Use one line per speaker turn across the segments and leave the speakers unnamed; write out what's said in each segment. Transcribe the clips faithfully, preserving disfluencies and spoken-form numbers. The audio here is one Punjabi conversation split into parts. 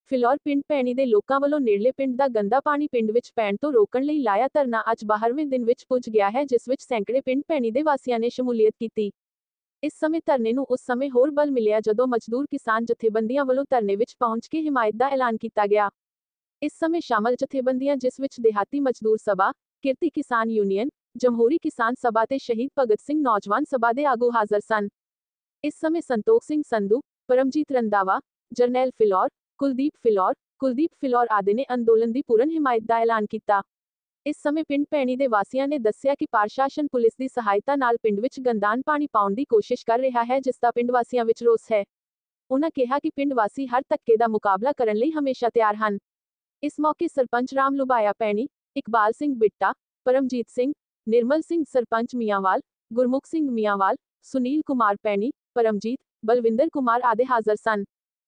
ਫਿਲੌਰ ਪਿੰਡ ਭੈਣੀ ਦੇ ਲੋਕਾਂ ਵੱਲੋਂ ਨੇੜਲੇ ਪਿੰਡ ਦਾ ਗੰਦਾ ਪਾਣੀ ਪਿੰਡ ਵਿੱਚ ਪੈਣ ਤੋਂ ਰੋਕਣ ਲਈ ਲਾਇਆ ਧਰਨਾ ਅੱਜ ਬਾਰ੍ਹਵੇਂ ਦਿਨ ਵਿੱਚ ਪੁੱਜ ਗਿਆ ਹੈ, ਜਿਸ ਵਿੱਚ ਸੈਂਕੜੇ ਪਿੰਡ ਭੈਣੀ ਦੇ ਵਾਸੀਆਂ ਨੇ ਸ਼ਮੂਲੀਅਤ ਕੀਤੀ। ਇਸ ਸਮੇਂ ਧਰਨੇ ਨੂੰ ਉਸ ਸਮੇਂ ਹੋਰ ਬਲ ਮਿਲਿਆ ਜਦੋਂ ਮਜ਼ਦੂਰ ਕਿਸਾਨ ਜਥੇਬੰਦੀਆਂ ਵੱਲੋਂ ਧਰਨੇ ਵਿੱਚ ਪਹੁੰਚ ਕੇ ਹਿਮਾਇਤ ਦਾ ਐਲਾਨ ਕੀਤਾ ਗਿਆ। ਇਸ ਸਮੇਂ ਸ਼ਾਮਲ ਜਥੇਬੰਦੀਆਂ ਜਿਸ ਵਿੱਚ ਦਿਹਾਤੀ ਮਜ਼ਦੂਰ ਸਭਾ, ਕਿਰਤੀ ਕਿਸਾਨ ਯੂਨੀਅਨ, ਜਮਹੂਰੀ ਕਿਸਾਨ ਸਭਾ ਤੇ ਸ਼ਹੀਦ ਭਗਤ ਸਿੰਘ ਨੌਜਵਾਨ ਸਭਾ ਦੇ ਆਗੂ ਹਾਜ਼ਰ ਸਨ। ਇਸ ਸਮੇਂ ਸੰਤੋਖ ਸਿੰਘ ਸੰਧੂ, ਪਰਮਜੀਤ ਰੰਧਾਵਾ, ਜਰਨੈਲ ਫਿਲੌਰ, ਕੁਲਦੀਪ ਫਿਲੌਰ, ਕੁਲਦੀਪ ਫਿਲੌਰ ਆਦਿ ਨੇ ਅੰਦੋਲਨ ਦੀ ਪੂਰਨ ਹਿਮਾਇਤ ਦਾ ਐਲਾਨ ਕੀਤਾ। ਇਸ ਸਮੇਂ ਪਿੰਡ ਭੈਣੀ ਦੇ ਵਾਸੀਆਂ ਨੇ ਦੱਸਿਆ ਕਿ ਪ੍ਰਸ਼ਾਸਨ ਪੁਲਿਸ ਦੀ ਸਹਾਇਤਾ ਨਾਲ ਪਿੰਡ ਵਿੱਚ ਗੰਦਾਨ ਪਾਣੀ ਪਾਉਣ ਦੀ ਕੋਸ਼ਿਸ਼ ਕਰ ਰਿਹਾ ਹੈ, ਜਿਸ ਦਾ ਪਿੰਡ ਵਾਸੀਆਂ ਵਿੱਚ ਰੋਸ ਹੈ। ਉਨ੍ਹਾਂ ਕਿਹਾ ਕਿ ਪਿੰਡ ਵਾਸੀ ਹਰ ਧੱਕੇ ਦਾ ਮੁਕਾਬਲਾ ਕਰਨ ਲਈ ਹਮੇਸ਼ਾ ਤਿਆਰ ਹਨ। ਇਸ ਮੌਕੇ ਸਰਪੰਚ ਰਾਮ ਲੁਬਾਇਆ ਭੈਣੀ, ਇਕਬਾਲ ਸਿੰਘ ਬਿੱਟਾ, ਪਰਮਜੀਤ ਸਿੰਘ, ਨਿਰਮਲ ਸਿੰਘ ਸਰਪੰਚ ਮੀਆਂਵਾਲ, ਗੁਰਮੁਖ ਸਿੰਘ ਮੀਆਂਵਾਲ, ਸੁਨੀਲ ਕੁਮਾਰ ਭੈਣੀ, ਪਰਮਜੀਤ, ਬਲਵਿੰਦਰ ਕੁਮਾਰ ਆਦਿ ਹਾਜ਼ਰ ਸਨ।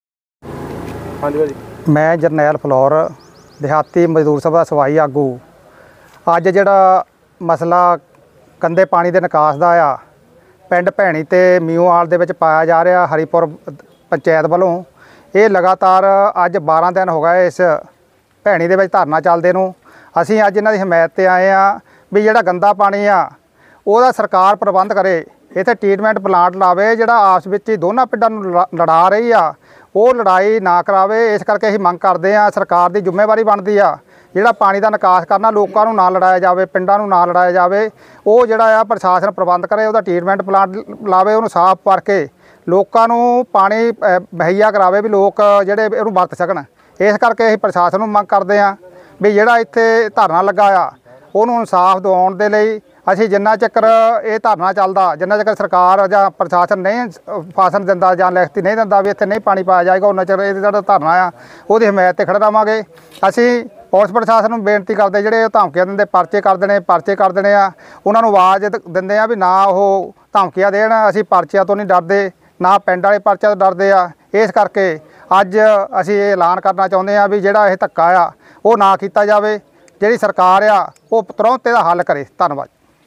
ਹਾਂਜੀ ਭਾਜੀ, ਮੈਂ ਜਰਨੈਲ ਫਿਲੌਰ, ਦਿਹਾਤੀ ਮਜ਼ਦੂਰ ਸਭਾ ਸਵਾਈ ਆਗੂ। ਅੱਜ ਜਿਹੜਾ ਮਸਲਾ ਗੰਦੇ ਪਾਣੀ ਦੇ ਨਿਕਾਸ ਦਾ ਆ ਪਿੰਡ ਭੈਣੀ ਤੇ ਮੀਓਵਾਲ ਦੇ ਵਿੱਚ ਪਾਇਆ ਜਾ ਰਿਹਾ ਹਰੀਪੁਰ ਪੰਚਾਇਤ ਵੱਲੋਂ, ਇਹ ਲਗਾਤਾਰ ਅੱਜ ਬਾਰ੍ਹਾਂ ਦਿਨ ਹੋ ਗਏ ਇਸ ਭੈਣੀ ਦੇ ਵਿੱਚ ਧਰਨਾ ਚੱਲਦੇ ਨੂੰ। ਅਸੀਂ ਅੱਜ ਇਹਨਾਂ ਦੀ ਹਮਾਇਤ 'ਤੇ ਆਏ ਆ ਵੀ ਜਿਹੜਾ ਗੰਦਾ ਪਾਣੀ ਆ ਉਹਦਾ ਸਰਕਾਰ ਪ੍ਰਬੰਧ ਕਰੇ, ਇੱਥੇ ਟ੍ਰੀਟਮੈਂਟ ਪਲਾਂਟ ਲਾਵੇ। ਜਿਹੜਾ ਆਪਸ ਵਿੱਚ ਹੀ ਦੋਨਾਂ ਪਿੰਡਾਂ ਨੂੰ ਲੜਾ ਰਹੀ ਆ ਉਹ ਲੜਾਈ ਨਾ ਕਰਾਵੇ। ਇਸ ਕਰਕੇ ਅਸੀਂ ਮੰਗ ਕਰਦੇ ਆ, ਸਰਕਾਰ ਦੀ ਜ਼ਿੰਮੇਵਾਰੀ ਬਣਦੀ ਆ ਜਿਹੜਾ ਪਾਣੀ ਦਾ ਨਿਕਾਸ ਕਰਨਾ, ਲੋਕਾਂ ਨੂੰ ਨਾ ਲੜਾਇਆ ਜਾਵੇ, ਪਿੰਡਾਂ ਨੂੰ ਨਾ ਲੜਾਇਆ ਜਾਵੇ। ਉਹ ਜਿਹੜਾ ਆ ਪ੍ਰਸ਼ਾਸਨ ਪ੍ਰਬੰਧ ਕਰੇ, ਉਹਦਾ ਟ੍ਰੀਟਮੈਂਟ ਪਲਾਂਟ ਲਾਵੇ, ਉਹਨੂੰ ਸਾਫ਼ ਕਰਕੇ ਲੋਕਾਂ ਨੂੰ ਪਾਣੀ ਮੁਹੱਈਆ ਕਰਾਵੇ ਵੀ ਲੋਕ ਜਿਹੜੇ ਇਹਨੂੰ ਵਰਤ ਸਕਣ। ਇਸ ਕਰਕੇ ਅਸੀਂ ਪ੍ਰਸ਼ਾਸਨ ਨੂੰ ਮੰਗ ਕਰਦੇ ਹਾਂ ਵੀ ਜਿਹੜਾ ਇੱਥੇ ਧਰਨਾ ਲੱਗਾ ਆ ਉਹਨੂੰ ਇਨਸਾਫ ਦਿਵਾਉਣ ਦੇ ਲਈ ਅਸੀਂ ਜਿੰਨਾ ਚੱਕਰ ਇਹ ਧਰਨਾ ਚੱਲਦਾ, ਜਿੰਨਾ ਚੱਕਰ ਸਰਕਾਰ ਜਾਂ ਪ੍ਰਸ਼ਾਸਨ ਨਹੀਂ ਫਾਸਨ ਦਿੰਦਾ ਜਾਂ ਲਿਖਤੀ ਨਹੀਂ ਦਿੰਦਾ ਵੀ ਇੱਥੇ ਨਹੀਂ ਪਾਣੀ ਪਾਇਆ ਜਾਏਗਾ, ਉਹਨਾਂ ਚਿਰ ਇਹ ਜਿਹੜਾ ਧਰਨਾ ਆ ਉਹਦੀ ਹਮਾਇਤ 'ਤੇ ਖੜ੍ਹੇ ਰਹਾਂਗੇ। ਅਸੀਂ ਪੁਲਿਸ ਪ੍ਰਸ਼ਾਸਨ ਨੂੰ ਬੇਨਤੀ ਕਰਦੇ, ਜਿਹੜੇ ਧਮਕੀਆਂ ਦਿੰਦੇ, ਪਰਚੇ ਕਰ ਦੇਣੇ ਪਰਚੇ ਕਰ ਦੇਣੇ ਆ, ਉਹਨਾਂ ਨੂੰ ਆਵਾਜ਼ ਦਿੰਦੇ ਆ ਵੀ ਨਾ ਉਹ ਧਮਕੀਆਂ ਦੇਣ। ਅਸੀਂ ਪਰਚਿਆਂ ਤੋਂ ਨਹੀਂ ਡਰਦੇ, ਨਾ ਪਿੰਡ ਵਾਲੇ ਪਰਚਿਆਂ ਤੋਂ ਡਰਦੇ ਆ। ਇਸ ਕਰਕੇ ਅੱਜ ਅਸੀਂ ਇਹ ਐਲਾਨ ਕਰਨਾ ਚਾਹੁੰਦੇ ਹਾਂ ਵੀ ਜਿਹੜਾ ਇਹ ਧੱਕਾ ਆ ਉਹ ਨਾ ਕੀਤਾ ਜਾਵੇ, ਜਿਹੜੀ ਸਰਕਾਰ ਆ ਉਹ ਤੁਰੰਤ ਇਹਦਾ ਹੱਲ ਕਰੇ। ਧੰਨਵਾਦ।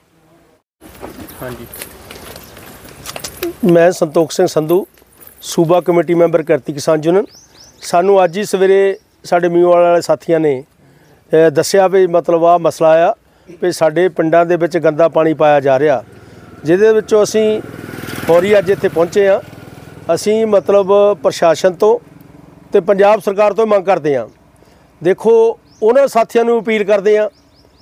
ਹਾਂਜੀ, ਮੈਂ ਸੰਤੋਖ ਸਿੰਘ ਸੰਧੂ, ਸੂਬਾ committee member Kirti Kisan union. ਸਾਨੂੰ ਅੱਜ ਹੀ ਸਵੇਰੇ ਸਾਡੇ ਮੀਓਵਾਲ ਵਾਲੇ ਸਾਥੀਆਂ ਨੇ ਦੱਸਿਆ ਵੀ ਮਤਲਬ ਆਹ ਮਸਲਾ ਆ ਵੀ ਸਾਡੇ ਪਿੰਡਾਂ ਦੇ ਵਿੱਚ ਗੰਦਾ ਪਾਣੀ ਪਾਇਆ ਜਾ ਰਿਹਾ, ਜਿਹਦੇ ਵਿੱਚੋਂ ਅਸੀਂ ਫੌਰੀ ਅੱਜ ਇੱਥੇ ਪਹੁੰਚੇ ਹਾਂ। ਅਸੀਂ ਮਤਲਬ ਪ੍ਰਸ਼ਾਸਨ ਤੋਂ ਤੇ ਪੰਜਾਬ ਸਰਕਾਰ ਤੋਂ ਮੰਗ ਕਰਦੇ ਹਾਂ। ਦੇਖੋ, ਉਹਨਾਂ ਸਾਥੀਆਂ ਨੂੰ ਅਪੀਲ ਕਰਦੇ ਹਾਂ,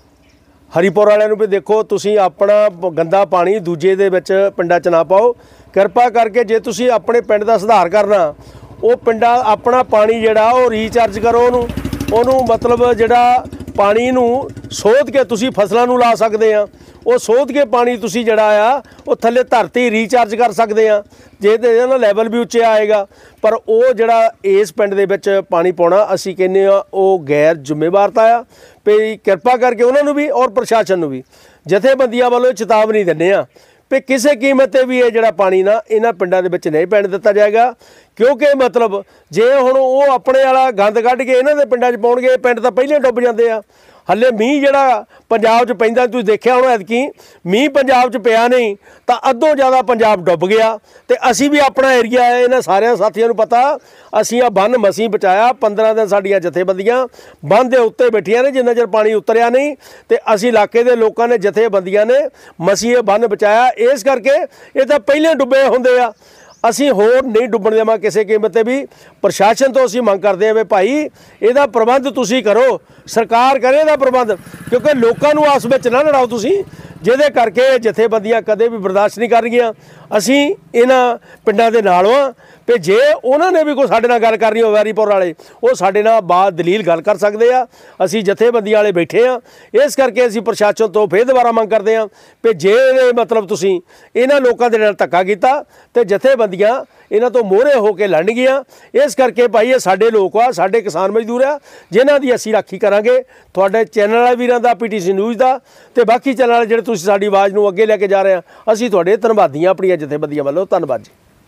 ਹਰੀਪੁਰ ਵਾਲਿਆਂ ਨੂੰ ਵੀ ਦੇਖੋ ਤੁਸੀਂ ਆਪਣਾ ਗੰਦਾ ਪਾਣੀ ਦੂਜੇ ਦੇ ਵਿੱਚ ਪਿੰਡਾਂ 'ਚ ਨਾ ਪਾਓ। ਕਿਰਪਾ ਕਰਕੇ ਜੇ ਤੁਸੀਂ ਆਪਣੇ ਪਿੰਡ ਦਾ ਸੁਧਾਰ ਕਰਨਾ, ਉਹ ਪਿੰਡਾਂ ਆਪਣਾ ਪਾਣੀ ਜਿਹੜਾ ਉਹ ਰੀਚਾਰਜ ਕਰੋ, ਉਹਨੂੰ ਉਹਨੂੰ ਮਤਲਬ ਜਿਹੜਾ ਪਾਣੀ ਨੂੰ ਸੋਧ ਕੇ ਤੁਸੀਂ ਫਸਲਾਂ ਨੂੰ ਲਾ ਸਕਦੇ ਆ। ਉਹ ਸੋਧ ਕੇ ਪਾਣੀ ਤੁਸੀਂ ਜਿਹੜਾ ਆ ਉਹ ਥੱਲੇ ਧਰਤੀ ਰੀਚਾਰਜ ਕਰ ਸਕਦੇ ਆ, ਜਿਹਦੇ ਨਾਲ ਲੈਵਲ ਵੀ ਉੱਚਾ ਆਏਗਾ। ਪਰ ਉਹ ਜਿਹੜਾ ਇਸ ਪਿੰਡ ਦੇ ਵਿੱਚ ਪਾਣੀ ਪਾਉਣਾ ਅਸੀਂ ਕਹਿੰਦੇ ਆ ਉਹ ਗੈਰ ਜ਼ਿੰਮੇਵਾਰਤਾ ਆ। ਵੀ ਕਿਰਪਾ ਕਰਕੇ ਉਹਨਾਂ ਨੂੰ ਵੀ ਔਰ ਪ੍ਰਸ਼ਾਸਨ ਨੂੰ ਵੀ ਜਥੇਬੰਦੀਆਂ ਵੱਲੋਂ ਚੇਤਾਵਨੀ ਦਿੰਦੇ ਆ ਵੀ ਕਿਸੇ ਕੀਮਤ 'ਤੇ ਵੀ ਇਹ ਜਿਹੜਾ ਪਾਣੀ ਨਾ ਇਹਨਾਂ ਪਿੰਡਾਂ ਦੇ ਵਿੱਚ ਨਹੀਂ ਪੈਣ ਦਿੱਤਾ ਜਾਏਗਾ। ਕਿਉਂਕਿ ਮਤਲਬ ਜੇ ਹੁਣ ਉਹ ਆਪਣੇ ਵਾਲਾ ਗੰਦ ਕੱਢ ਕੇ ਇਹਨਾਂ ਦੇ ਪਿੰਡਾਂ 'ਚ ਪਾਉਣਗੇ, ਪਿੰਡ ਤਾਂ ਪਹਿਲਾਂ ਡੁੱਬ ਜਾਂਦੇ ਆ। ਹਲੇ ਮੀਂਹ ਜਿਹੜਾ ਪੰਜਾਬ 'ਚ ਪੈਂਦਾ, ਤੁਸੀਂ ਦੇਖਿਆ ਹੋਣਾ ਐਤਕੀ ਮੀਂਹ ਪੰਜਾਬ 'ਚ ਪਿਆ ਨਹੀਂ ਤਾਂ ਅੱਧੋਂ ਜ਼ਿਆਦਾ ਪੰਜਾਬ ਡੁੱਬ ਗਿਆ। ਤੇ ਅਸੀਂ ਵੀ ਆਪਣਾ ਏਰੀਆ ਹੈ, ਇਹਨਾਂ ਸਾਰਿਆਂ ਸਾਥੀਆਂ ਨੂੰ ਪਤਾ, ਅਸੀਂ ਆ ਬੰਨ੍ਹ ਮਸੀਂ ਬਚਾਇਆ। ਪੰਦਰਾਂ ਦਿਨ ਸਾਡੀਆਂ ਜਥੇਬੰਦੀਆਂ ਬੰਨ੍ਹ ਦੇ ਉੱਤੇ ਬੈਠੀਆਂ ਨੇ ਜਿੰਨਾ ਚਿਰ ਪਾਣੀ ਉਤਰਿਆ ਨਹੀਂ, ਤੇ ਅਸੀਂ ਇਲਾਕੇ ਦੇ ਲੋਕਾਂ ਨੇ ਜਥੇਬੰਦੀਆਂ ਨੇ ਮਸੀਂ ਇਹ ਬੰਨ੍ਹ ਬਚਾਇਆ। ਇਸ ਕਰਕੇ ਇਹ ਤਾਂ ਪਹਿਲਾਂ ਡੁੱਬੇ ਹੁੰਦੇ ਆ, ਅਸੀਂ ਹੋਰ ਨਹੀਂ ਡੁੱਬਣ ਦੇਵਾਂ ਕਿਸੇ ਕੀਮਤ 'ਤੇ ਵੀ। ਪ੍ਰਸ਼ਾਸਨ ਤੋਂ ਅਸੀਂ ਮੰਗ ਕਰਦੇ ਹਾਂ ਵੀ ਭਾਈ ਇਹਦਾ ਪ੍ਰਬੰਧ ਤੁਸੀਂ ਕਰੋ, ਸਰਕਾਰ ਕਰੇ ਇਹਦਾ ਪ੍ਰਬੰਧ, ਕਿਉਂਕਿ ਲੋਕਾਂ ਨੂੰ ਆਪਸ ਵਿੱਚ ਨਾ ਲੜਾਓ ਤੁਸੀਂ, ਜਿਹਦੇ ਕਰਕੇ ਜਥੇਬੰਦੀਆਂ ਕਦੇ ਵੀ ਬਰਦਾਸ਼ਤ ਨਹੀਂ ਕਰਨਗੀਆਂ। ਅਸੀਂ ਇਹਨਾਂ ਪਿੰਡਾਂ ਦੇ ਨਾਲ ਹਾਂ ਵੀ ਜੇ ਉਹਨਾਂ ਨੇ ਵੀ ਕੋਈ ਸਾਡੇ ਨਾਲ ਗੱਲ ਕਰਨੀ ਹੋਵੇ ਹਰੀਪੁਰ ਵਾਲੇ, ਉਹ ਸਾਡੇ ਨਾਲ ਬਾਤ ਦਲੀਲ ਗੱਲ ਕਰ ਸਕਦੇ ਆ। ਅਸੀਂ ਜਥੇਬੰਦੀਆਂ ਵਾਲੇ ਬੈਠੇ ਹਾਂ। ਇਸ ਕਰਕੇ ਅਸੀਂ ਪ੍ਰਸ਼ਾਸਨ ਤੋਂ ਫਿਰ ਦੁਬਾਰਾ ਮੰਗ ਕਰਦੇ ਹਾਂ ਵੀ ਜੇ ਮਤਲਬ ਤੁਸੀਂ ਇਹਨਾਂ ਲੋਕਾਂ ਦੇ ਨਾਲ ਧੱਕਾ ਕੀਤਾ ਤੇ ਜਥੇਬੰਦੀਆਂ ਇਹਨਾਂ ਤੋਂ ਮੋਹਰੇ ਹੋ ਕੇ ਲੜਨਗੀਆਂ। ਇਸ ਕਰਕੇ ਭਾਈ ਇਹ ਸਾਡੇ ਲੋਕ ਆ, ਸਾਡੇ ਕਿਸਾਨ ਮਜ਼ਦੂਰ ਆ, ਜਿਨ੍ਹਾਂ ਦੀ ਅਸੀਂ ਰਾਖੀ ਕਰਾਂਗੇ। ਤੁਹਾਡੇ ਚੈਨਲ ਵਾਲੇ ਵੀਰਾਂ ਦਾ, ਪੀ ਟੀ ਸੀ ਨਿਊਜ਼ ਦਾ ਤੇ ਬਾਕੀ ਚੈਨਲ ਵਾਲੇ ਜਿਹੜੇ ਤੁਸੀਂ ਸਾਡੀ ਆਵਾਜ਼ ਨੂੰ ਅੱਗੇ ਲੈ ਕੇ ਜਾ ਰਹੇ ਆ, ਅਸੀਂ ਤੁਹਾਡੇ ਧੰਨਵਾਦੀ ਹਾਂ ਆਪਣੀਆਂ ਜਥੇਬੰਦੀਆਂ ਵੱਲੋਂ। ਧੰਨਵਾਦ ਜੀ।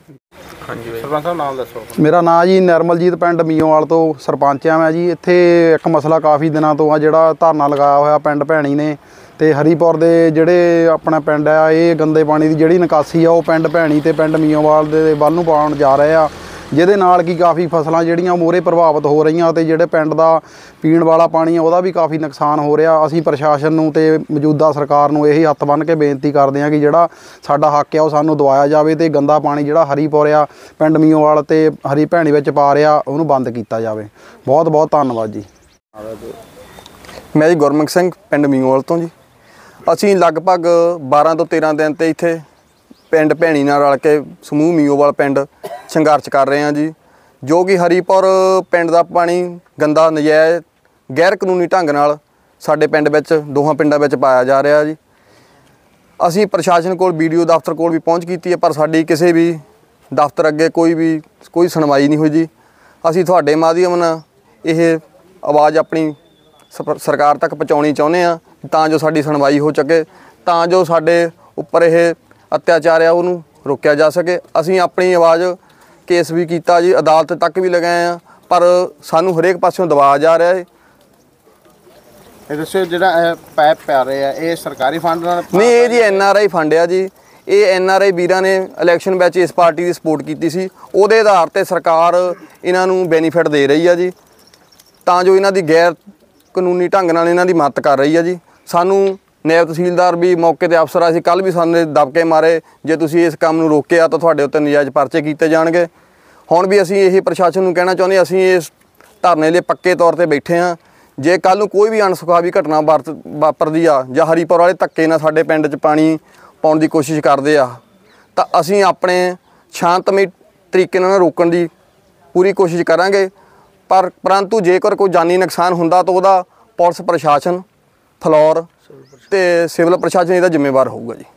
ਹਾਂਜੀ ਸਰਪੰਚ ਸਾਹਿਬ ਨਾਮ ਦੱਸੋ।
ਮੇਰਾ ਨਾਂ ਜੀ ਨਿਰਮਲਜੀਤ, ਪਿੰਡ ਮੀਓਵਾਲ ਤੋਂ ਸਰਪੰਚ ਆ ਮੈਂ ਜੀ। ਇੱਥੇ ਇੱਕ ਮਸਲਾ ਕਾਫੀ ਦਿਨਾਂ ਤੋਂ ਆ ਜਿਹੜਾ ਧਰਨਾ ਲਗਾਇਆ ਹੋਇਆ ਪਿੰਡ ਭੈਣੀ ਨੇ ਤੇ ਹਰੀਪੁਰ ਦੇ ਜਿਹੜੇ ਆਪਣਾ ਪਿੰਡ ਆ, ਇਹ ਗੰਦੇ ਪਾਣੀ ਦੀ ਜਿਹੜੀ ਨਿਕਾਸੀ ਆ ਉਹ ਪਿੰਡ ਭੈਣੀ ਤੇ ਪਿੰਡ ਮੀਓਵਾਲ ਦੇ ਵੱਲ ਨੂੰ ਪਾਉਣ ਜਾ ਰਹੇ ਆ। ਜਿਹਦੇ ਨਾਲ ਕੀ ਕਾਫੀ ਫਸਲਾਂ ਜਿਹੜੀਆਂ ਮੋਰੇ ਪ੍ਰਭਾਵਿਤ ਹੋ ਰਹੀਆਂ ਤੇ ਜਿਹੜੇ ਪਿੰਡ ਦਾ ਪੀਣ ਵਾਲਾ ਪਾਣੀ ਆ ਉਹਦਾ ਵੀ ਕਾਫੀ ਨੁਕਸਾਨ ਹੋ ਰਿਹਾ। ਅਸੀਂ ਪ੍ਰਸ਼ਾਸਨ ਨੂੰ ਤੇ ਮੌਜੂਦਾ ਸਰਕਾਰ ਨੂੰ ਇਹੀ ਹੱਥ ਬੰਨ੍ਹ ਕੇ ਬੇਨਤੀ ਕਰਦੇ ਹਾਂ ਕਿ ਜਿਹੜਾ ਸਾਡਾ ਹੱਕ ਆ ਉਹ ਸਾਨੂੰ ਦਵਾਇਆ ਜਾਵੇ ਤੇ ਗੰਦਾ ਪਾਣੀ ਜਿਹੜਾ ਹਰੀਪੁਰ ਆ ਪਿੰਡ ਮੀਓਵਾਲ ਤੇ ਹਰੀ ਭੈਣੀ ਵਿੱਚ ਪਾ ਰਿਹਾ ਉਹਨੂੰ ਬੰਦ ਕੀਤਾ ਜਾਵੇ। ਬਹੁਤ ਬਹੁਤ ਧੰਨਵਾਦ ਜੀ।
ਮੈਂ ਜੀ ਗੁਰਮੁਖ ਸਿੰਘ ਪਿੰਡ ਮੀਓਵਾਲ ਤੋਂ ਜੀ। ਅਸੀਂ ਲਗਭਗ ਬਾਰਾਂ ਤੋਂ ਤੇਰਾਂ ਦਿਨ ਤੇ ਇੱਥੇ ਪਿੰਡ ਭੈਣੀ ਨਾਲ ਰਲ ਕੇ ਸਮੂਹ ਮੀਓਵਾਲ ਪਿੰਡ ਸੰਘਰਸ਼ ਕਰ ਰਹੇ ਹਾਂ ਜੀ, ਜੋ ਕਿ ਹਰੀਪੁਰ ਪਿੰਡ ਦਾ ਪਾਣੀ ਗੰਦਾ ਨਜਾਇਜ਼ ਗੈਰ ਕਾਨੂੰਨੀ ਢੰਗ ਨਾਲ ਸਾਡੇ ਪਿੰਡ ਵਿੱਚ ਦੋਹਾਂ ਪਿੰਡਾਂ ਵਿੱਚ ਪਾਇਆ ਜਾ ਰਿਹਾ ਜੀ। ਅਸੀਂ ਪ੍ਰਸ਼ਾਸਨ ਕੋਲ ਬੀ ਡੀ ਓ ਦਫ਼ਤਰ ਕੋਲ ਵੀ ਪਹੁੰਚ ਕੀਤੀ ਹੈ, ਪਰ ਸਾਡੀ ਕਿਸੇ ਵੀ ਦਫ਼ਤਰ ਅੱਗੇ ਕੋਈ ਵੀ ਕੋਈ ਸੁਣਵਾਈ ਨਹੀਂ ਹੋਈ ਜੀ। ਅਸੀਂ ਤੁਹਾਡੇ ਮਾਧਿਅਮ ਨਾਲ ਇਹ ਆਵਾਜ਼ ਆਪਣੀ ਸਰਕਾਰ ਤੱਕ ਪਹੁੰਚਾਉਣੀ ਚਾਹੁੰਦੇ ਹਾਂ ਤਾਂ ਜੋ ਸਾਡੀ ਸੁਣਵਾਈ ਹੋ ਸਕੇ, ਤਾਂ ਜੋ ਸਾਡੇ ਉੱਪਰ ਇਹ ਅਤਿਆਚਾਰ ਆ ਉਹਨੂੰ ਰੋਕਿਆ ਜਾ ਸਕੇ। ਅਸੀਂ ਆਪਣੀ ਆਵਾਜ਼ ਕੇਸ ਵੀ ਕੀਤਾ ਜੀ, ਅਦਾਲਤ ਤੱਕ ਵੀ ਲਗਾਏ ਆ, ਪਰ ਸਾਨੂੰ ਹਰੇਕ ਪਾਸਿਓਂ ਦਬਾਇਆ ਜਾ ਰਿਹਾ ਹੈ।
ਇਹ ਦੱਸੋ ਜਿਹੜਾ ਇਹ ਪੈਪ ਪੈ ਰਹੇ ਆ ਇਹ ਸਰਕਾਰੀ ਫੰਡ ਨਾਲ?
ਨਹੀਂ, ਇਹ ਜੀ ਐਨ ਆਰ ਆਈ ਫੰਡ ਆ ਜੀ। ਇਹ ਐਨ ਆਰ ਆਈ ਵੀਰਾਂ ਨੇ ਇਲੈਕਸ਼ਨ ਵਿੱਚ ਇਸ ਪਾਰਟੀ ਦੀ ਸਪੋਰਟ ਕੀਤੀ ਸੀ, ਉਹਦੇ ਆਧਾਰ 'ਤੇ ਸਰਕਾਰ ਇਹਨਾਂ ਨੂੰ ਬੈਨੀਫਿਟ ਦੇ ਰਹੀ ਆ ਜੀ, ਤਾਂ ਜੋ ਇਹਨਾਂ ਦੀ ਗੈਰ ਕਾਨੂੰਨੀ ਢੰਗ ਨਾਲ ਇਹਨਾਂ ਦੀ ਮਦਦ ਕਰ ਰਹੀ ਆ ਜੀ। ਸਾਨੂੰ ਨਾਇਬ ਤਹਿਸੀਲਦਾਰ ਵੀ ਮੌਕੇ 'ਤੇ ਅਫਸਰ ਅਸੀਂ ਕੱਲ੍ਹ ਵੀ ਸਾਨੂੰ ਦਬਕੇ ਮਾਰੇ, ਜੇ ਤੁਸੀਂ ਇਸ ਕੰਮ ਨੂੰ ਰੋਕਿਆ ਤਾਂ ਤੁਹਾਡੇ ਉੱਤੇ ਨਜਾਇਜ਼ ਪਰਚੇ ਕੀਤੇ ਜਾਣਗੇ। ਹੁਣ ਵੀ ਅਸੀਂ ਇਹ ਪ੍ਰਸ਼ਾਸਨ ਨੂੰ ਕਹਿਣਾ ਚਾਹੁੰਦੇ, ਅਸੀਂ ਇਸ ਧਰਨੇ ਲਈ ਪੱਕੇ ਤੌਰ 'ਤੇ ਬੈਠੇ ਹਾਂ। ਜੇ ਕੱਲ੍ਹ ਨੂੰ ਕੋਈ ਵੀ ਅਣਸੁਖਾਵੀ ਘਟਨਾ ਵਰਤ ਵਾਪਰਦੀ ਆ ਜਾਂ ਹਰੀਪੁਰ ਵਾਲੇ ਧੱਕੇ ਨਾਲ ਸਾਡੇ ਪਿੰਡ 'ਚ ਪਾਣੀ ਪਾਉਣ ਦੀ ਕੋਸ਼ਿਸ਼ ਕਰਦੇ ਆ ਤਾਂ ਅਸੀਂ ਆਪਣੇ ਸ਼ਾਂਤਮਈ ਤਰੀਕੇ ਨਾਲ ਰੋਕਣ ਦੀ ਪੂਰੀ ਕੋਸ਼ਿਸ਼ ਕਰਾਂਗੇ। ਪਰ ਪਰੰਤੂ ਜੇਕਰ ਕੋਈ ਜਾਨੀ ਨੁਕਸਾਨ ਹੁੰਦਾ ਤਾਂ ਉਹਦਾ ਪੁਲਿਸ ਪ੍ਰਸ਼ਾਸਨ, ਫਲੋਰ ਤੇ ਸਿਵਲ ਪ੍ਰਸ਼ਾਸਨ ਇਹਦਾ ਜ਼ਿੰਮੇਵਾਰ ਹੋਊਗਾ ਜੀ।